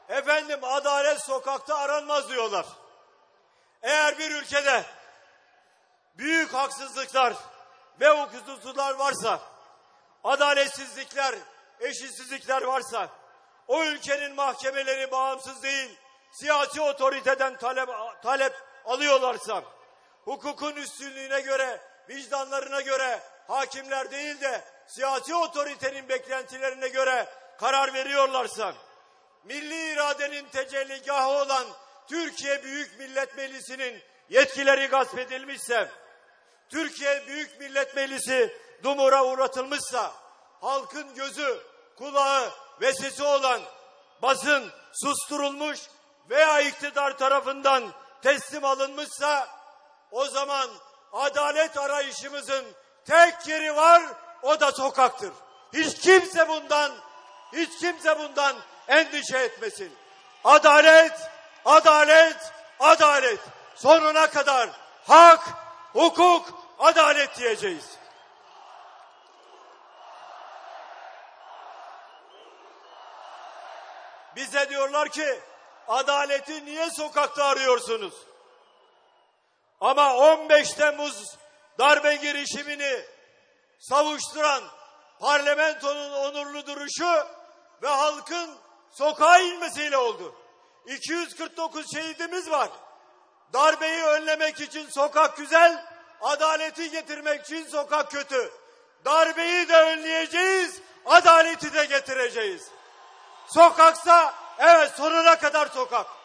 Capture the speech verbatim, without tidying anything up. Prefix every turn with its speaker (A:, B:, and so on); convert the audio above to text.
A: Efendim adalet sokakta aranmaz diyorlar. Eğer bir ülkede büyük haksızlıklar ve hukuksuzluklar varsa, adaletsizlikler, eşitsizlikler varsa, o ülkenin mahkemeleri bağımsız değil, siyasi otoriteden talep, talep alıyorlarsa, hukukun üstünlüğüne göre, vicdanlarına göre hakimler değil de siyasi otoritenin beklentilerine göre karar veriyorlarsa, milli iradenin tecelligahı olan Türkiye Büyük Millet Meclisi'nin yetkileri gasp edilmişse, Türkiye Büyük Millet Meclisi dumura uğratılmışsa, halkın gözü, kulağı ve sesi olan basın susturulmuş veya iktidar tarafından teslim alınmışsa, o zaman adalet arayışımızın tek yeri var, o da sokaktır. Hiç kimse bundan, hiç kimse bundan endişe etmesin. Adalet, adalet, adalet. Sonuna kadar hak, hukuk, adalet diyeceğiz. Bize diyorlar ki adaleti niye sokakta arıyorsunuz? Ama on beş Temmuz darbe girişimini savuşturan parlamentonun onurlu duruşu ve halkın sokağa inmesiyle oldu. iki yüz kırk dokuz şehidimiz var. Darbeyi önlemek için sokak güzel, adaleti getirmek için sokak kötü. Darbeyi de önleyeceğiz, adaleti de getireceğiz. Sokaksa evet sonuna kadar sokak.